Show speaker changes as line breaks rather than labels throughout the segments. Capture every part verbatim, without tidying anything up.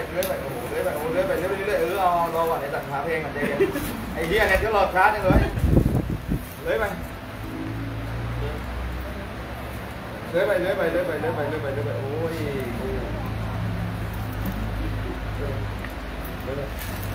เลื้อยไปโอ้โหเลื้อยไปโอ้เลื้อยไปเลื้อยไปเรื่อยเออเอารอก่อนไอ้ตัดขาเพลงก่อนใจเย็นไอ้เหี้ยเนี่ยเดี๋ยวรอช้าจังเลยเลื้อยไปเลื้อยไปเลื้อยไปเลื้อยไปเลื้อยไปเลื้อยไปเลื้อยไปโอ้ยเลื้อยไป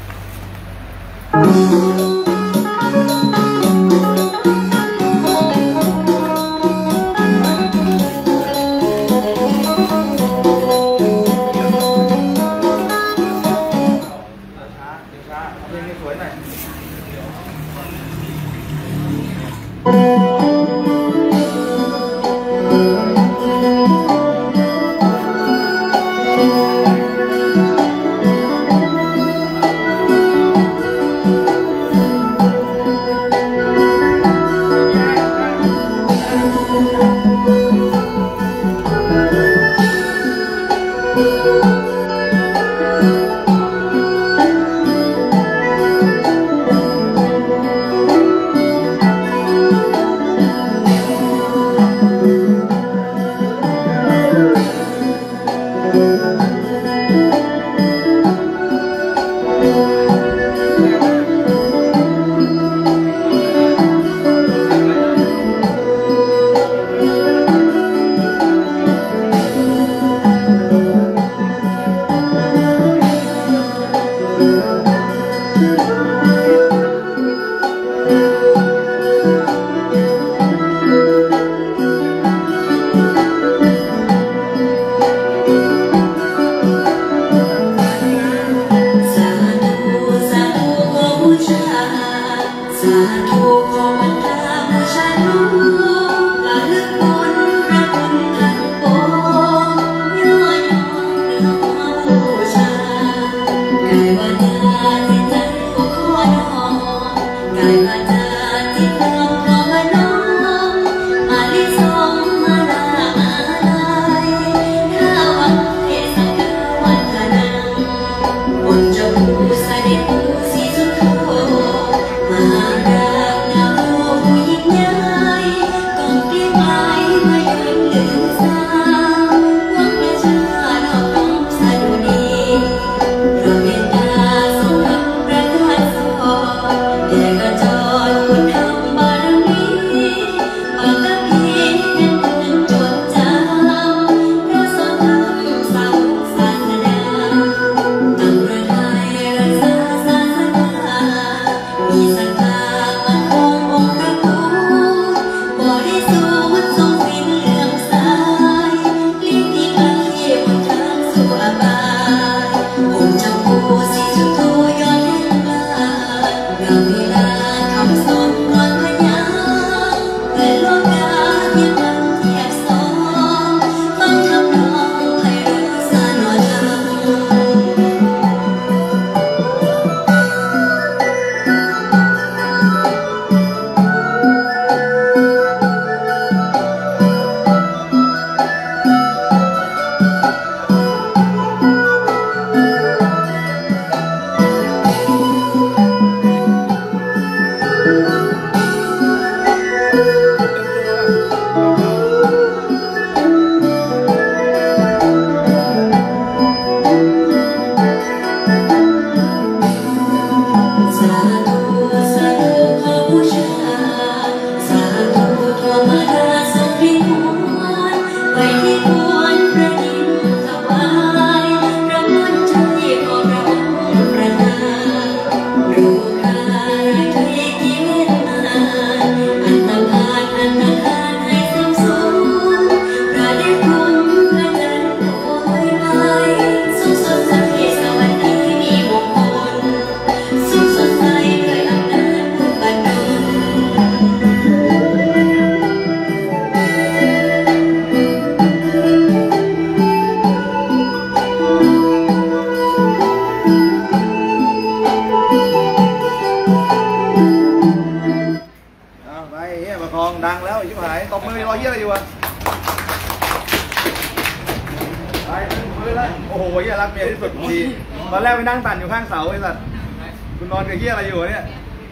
โอ้โหเฮียรักเมียที่สุดทีตอนแรกไปนั่งตันอยู่ข้างเสาไอ้สัตว์คุณนอนกับเฮียอะไรอยู่เนี่ย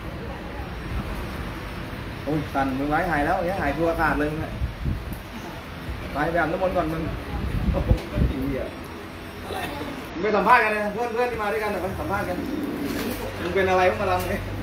โอ้ยตันมึงไว้หายแล้วเฮียหายทัวขาดเลยมึงไปแบบน้ำมนต์ก่อนมึงโอ้โหเฮียไปสัมภาษณ์กันเลยเพื่อนเพื่อนที่มาด้วยกันเดี๋ยวไปสัมภาษณ์กันมึงเป็นอะไรมึงมาลำเนี่ย